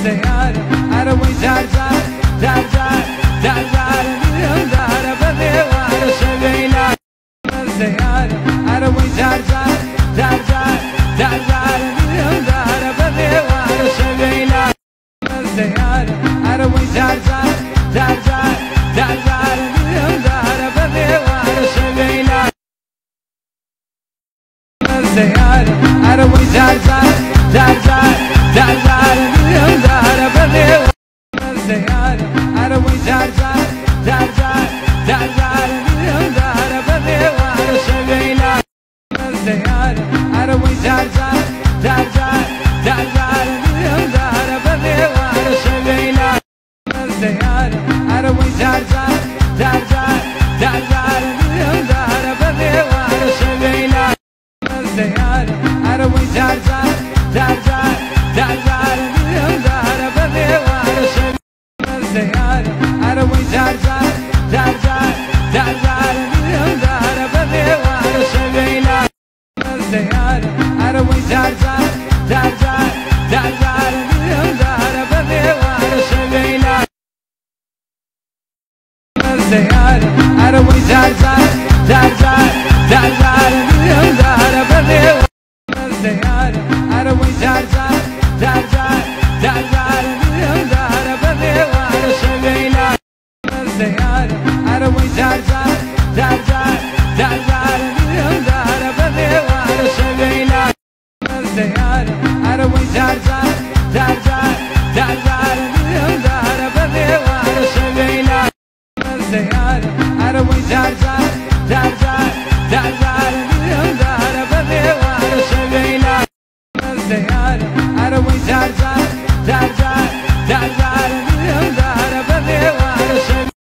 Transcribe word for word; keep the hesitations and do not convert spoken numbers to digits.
Sayar, Araway Dar Dar, Dar Dar, Dar Dar, Dar Badevar Shagaila. Sayar, Araway Dar Dar, Dar Dar, Dar Dar, Dar Badevar Shagaila. Sayar, Araway Dar Dar, Dar Dar, Dar Dar, Dar Badevar Shagaila. Sayar, Araway Dar Dar, Dar Dar, Dar Dar, Dar Badevar. Sayar, Araway Dar Dar, Dar Dar, Dar Dar, Dar Badevar Shagaila. Sayar, Araway Dar Dar, Dar Dar, Dar Dar, Dar Badevar Shagaila. Sayar, Araway Dar Dar, Dar Dar, Dar Dar, Dar Badevar Shagaila. Sayar, Araway Dar Dar, Dar Dar, Dar Dar, Dar Badevar Shagaila. Sayar, Araway Dar Dar, Dar Dar, Dar Dar, Dar Badevar Shagaila. Sayar, Araway Dar Dar, Dar Dar, Dar Dar, Dar Badevar Shagaila. Sayar, Araway Dar Dar, Dar Dar, Dar Dar, Dar Badevar. Sayar, Araway Dar